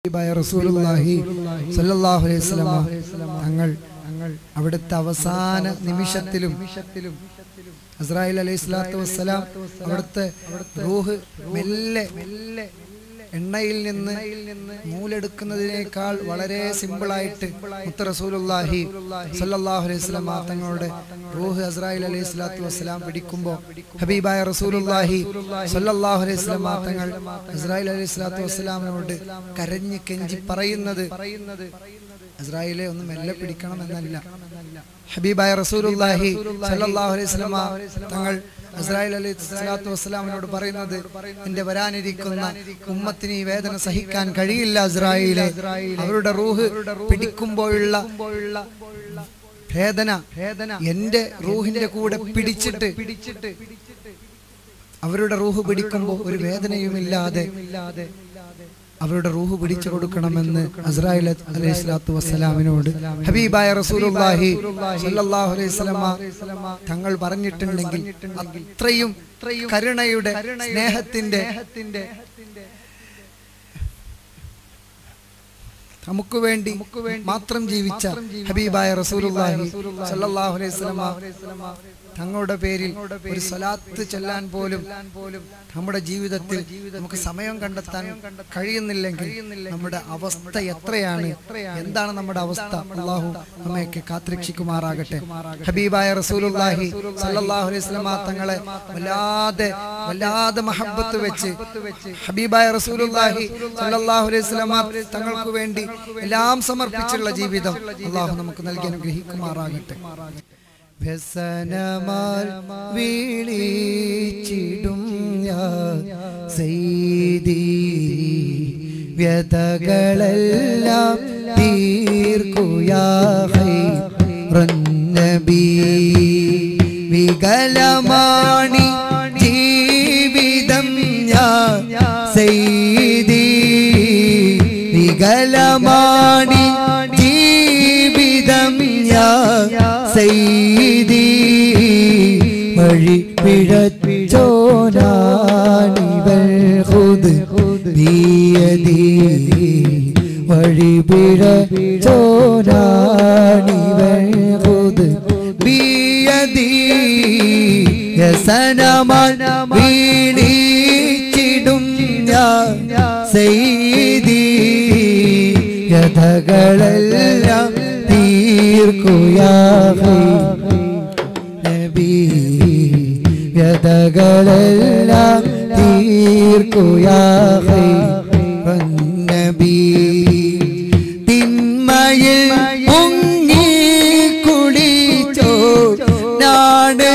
റസൂലുള്ളാഹി സ്വല്ലല്ലാഹു അലൈഹി വസല്ലം തങ്ങൾ അവിടുത്തെ അവസാന നിമിഷത്തിലും അസ്രായിൽ അലൈഹിസ്സലാത്തു വസ്സലാം അവിടുത്തെ റൂഹ് മെല്ലെ എണ്ണയിൽ നിന്ന് നൂലെടുക്കുന്നതിനേക്കാൾ വളരെ സിമ്പിളായിട്ട് മുത്ത റസൂലുള്ളാഹി സ്വല്ലല്ലാഹു അലൈഹി വസല്ലം തങ്ങളുടെ റൂഹ് അസ്രായിൽ അലൈഹിസ്സലാത്തു വസ്സലാം പിടിക്കുമ്പോൾ ഹബീബായ റസൂലുള്ളാഹി സ്വല്ലല്ലാഹു അലൈഹി വസല്ലം തങ്ങൾ അസ്രായിൽ അലൈഹിസ്സലാത്തു വസ്സലാമിനോട് കരഞ്ഞ് കെഞ്ചി പറയുന്നത് അസ്രായിലെ ഒന്ന് മെല്ലെ പിടിക്കണം എന്നല്ല. ഹബീബായ റസൂലുള്ളാഹി സ്വല്ലല്ലാഹു അലൈഹി വസല്ലം തങ്ങൾ അസ്രായിൽ അലൈഹിസ്സലാത്തു വസ്സലാമിനോട് പറയുന്നത്, എന്റെ വരാനിരിക്കുന്ന ഉമ്മത്തിന് ഈ വേദന സഹിക്കാൻ കഴിയില്ല അസ്രായിലെ. അവരുടെ റൂഹ് പിടിക്കുമ്പോഴുള്ള വേദന എന്റെ റൂഹിന്റെ കൂടെ പിടിച്ചിട്ട് അവരുടെ റൂഹ് പിടിക്കുമ്പോൾ ഒരു വേദനയുമില്ലാതെ അവരുടെ റൂഹ് പിടിച്ചു കൊടുക്കണമെന്ന് അസ്രായിൽ അലൈഹിസ്സലാത്തു വസ്സലാമിനോട് ഹബീബായ റസൂലുള്ളാഹി സ്വല്ലല്ലാഹു അലൈഹി വസല്ലം തങ്ങൾ പറഞ്ഞിട്ടുണ്ടെങ്കിൽ അത്രയും കരുണയുടെ സ്നേഹത്തിന്റെ നമുക്ക് വേണ്ടി മാത്രം ജീവിച്ച ഹബീബായ റസൂലുള്ളാഹി സ്വല്ലല്ലാഹു അലൈഹി വസല്ലം തങ്ങളുടെ പേരിൽ ഒരു സ്വലാത്ത് ചൊല്ലാൻ പോലും നമ്മുടെ ജീവിതത്തിൽ നമുക്ക് സമയം കണ്ടെത്താൻ കഴിയുന്നില്ലെങ്കിൽ നമ്മുടെ അവസ്ഥ എത്രയാണ്, എന്താണ് നമ്മുടെ അവസ്ഥ? അല്ലാഹു നമ്മയൊക്കെ കാത്തുരക്ഷിക്കുമാറാകട്ടെ. ഹബീബായ റസൂലുള്ളാഹി സ്വല്ലല്ലാഹു അലൈഹി വസല്ലം തങ്ങളെ വല്ലാതെ മഹബ്ബത്ത് വെച്ച് ഹബീബായ റസൂലുള്ളാഹി സ്വല്ലല്ലാഹു അലൈഹി വസല്ലം തങ്ങൾക്ക് വേണ്ടി എല്ലാം സമർപ്പിച്ചുള്ള ജീവിതം അല്ലാഹു നമുക്ക് നൽകി അനുഗ്രഹിക്കുമാറാകട്ടെ. വ്യസനമാൽ വിളിച്ചിടും സയ്യിദീ, വ്യതകളെല്ലാം തീർക്കുയാ ഖൈറൻ നബി. വികലമാണി ജീവിതം സയ്യിദീ, വികലമാണി ജീവിതം സയ്യിദീ. വഴി പിഴച്ചോനാണിവൾ ഖുദ് ബിയദീ, വഴി പിഴച്ചോനാണിവൾ ഖുദ് ബിയദീ. വ്യസനമാൽ വിളിച്ചിടും സയ്യിദീ, വ്യതകളെല്ലാം തീർക്കുയാ നബി, വ്യതകളെല്ലാം തീർക്കുയാ നബി. തിന്മയിൽ മുങ്ങി കുളിച്ചോ നാട്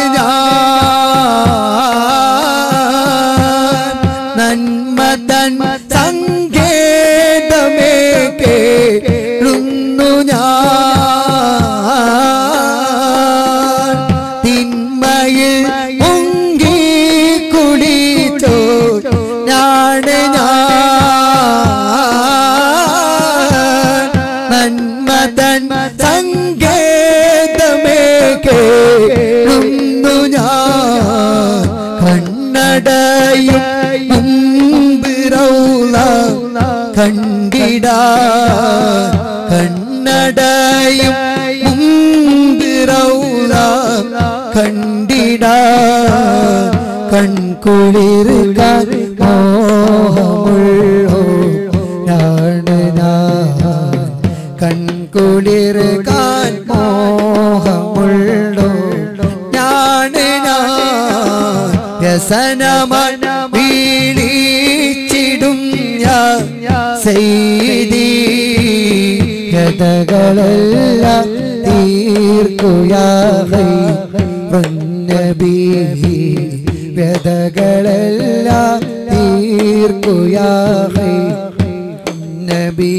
നന്മ തൻ സങ്കേതമേ കേളുന്നു ഞാൻ. തിന്മയിൽ മുങ്ങി കുളിച്ചോ നാട് നന്മ തൻ സങ്കേതമേ കേളുന്നു ഞാൻ. കണ്ണടയും മുമ്പ് റൗള കണ്ടിടാ, കണ്ണടയും മുമ്പ് റൗള കണ്ടിടാ. കൺകുളിർക്കാൻ മോഹമുള്ളോ ഞാൻ, കൺകുളിർക്കാൻ മോഹമുള്ളോ ഞാൻ. വ്യസനമാൽ വിളിച്ചിടും സയ്യിദീ, വ്യതകളെല്ലാം തീർക്കുയാ ഖൈറൻ നബി, വ്യതകളെല്ലാം തീർക്കുയാ ഖൈറൻ നബി.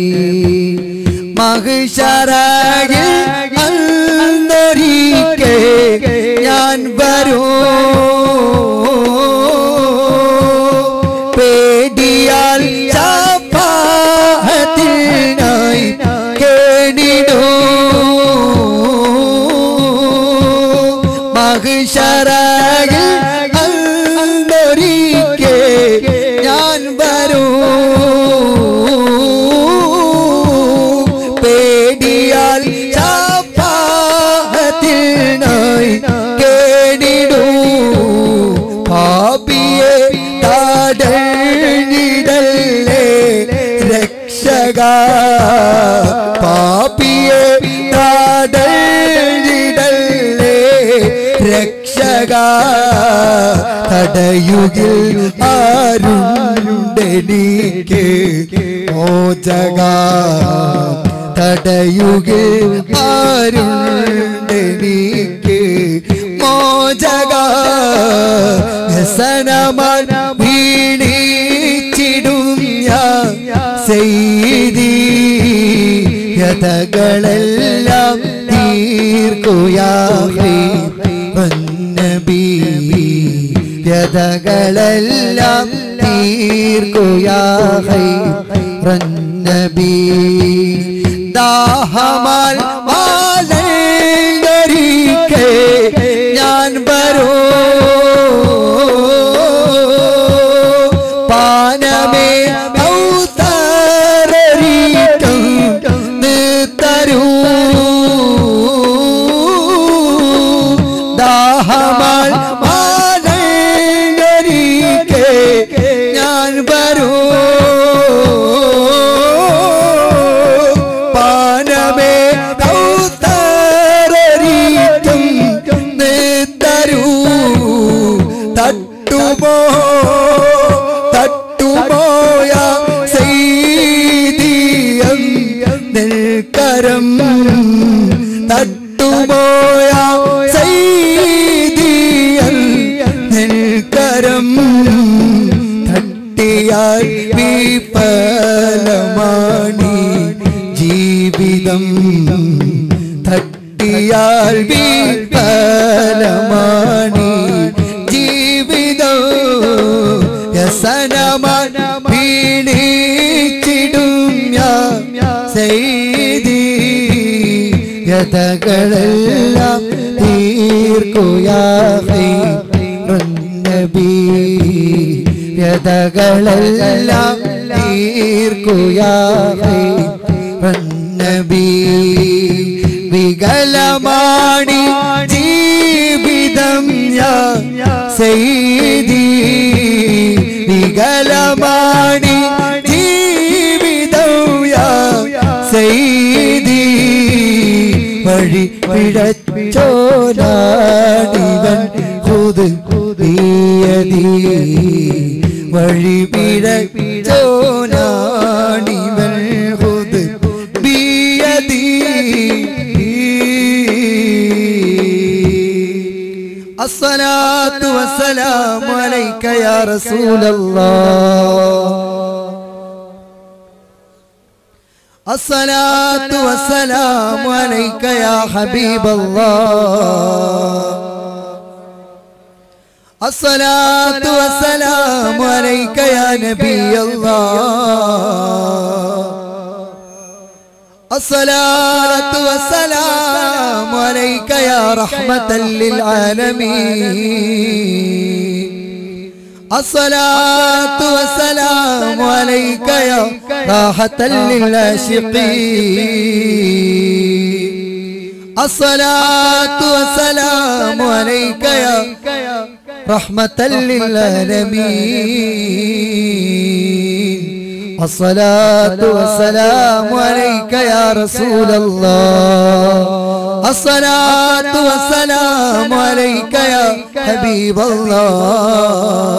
മഹ്ശറയിൽ അന്നൊരിക്കെ ഞാൻ വരൂ, പേടിയാൽ ശഫാഅത്തിനായി കേണിടൂ. മഹ്ശറയിൽ അന്നൊരിക്കെ ഞാൻ വരൂ, പാപിയെ തടഞ്ഞിടല്ലേ രക്ഷക തടയുകിൽ ആരുണ്ടെനിക്ക് മോചക തടയുകിൽ ആരുണ്ടെനിക്ക് മോചക വ്യസനമാൻ വീണിച്ചിടും ഞാൻ സയ്യിദീ യതകളെല്ലാം തീർക്കുയാ നബി യതകളെല്ലാം തീർക്കുയാ നബി ദാഹമാൽ മാലരിക്കെ ഞാൻ വരൂ പാനമേ ഔതരരിക്കും തരൂ ദാഹമാൽ മാലരിക്കെ ഞാൻ വരൂ പാനമേ ഔതരരിക്കും തരൂ തട്ടുപോയ സയ്യിദിയം നെൽക്കരം തട്ടുപോയ സയ്യിദിയം നെൽക്കരം തട്ടിയാൽ വിഫലമാണി ജീവിതം തട്ടിയാൽ വിഫലമാണി ജീവിതം വ്യസനമാൻ വീണിച്ചിടും ഞാൻ സയ്യിദീ യതകളെല്ലാം തീർക്കുയാ നബി യതകളെല്ലാം തീർക്കുയാ നബി വികലമാണി ജീവിതം ഞാൻ സയ്യിദീ വികലമാണി ജീവിതം സയ്യിദീ വഴി പിഴച്ചോനാടിവൻ ഖുദ് ബിയദീ വഴി പിഴച്ചോനാടിവൻ ഖുദ് ബിയദീ الصلاة والسلام عليك يا رسول الله الصلاة والسلام عليك يا حبيب الله الصلاة والسلام عليك يا نبي الله الصلاة والسلام عليك يا رحمة للعالمين الصلاة والسلام عليك يا راحة للعاشقين الصلاة والسلام عليك يا رحمة للعالمين الصلاة والسلام عليك يا رسول الله الصلاة والسلام عليك يا حبيب الله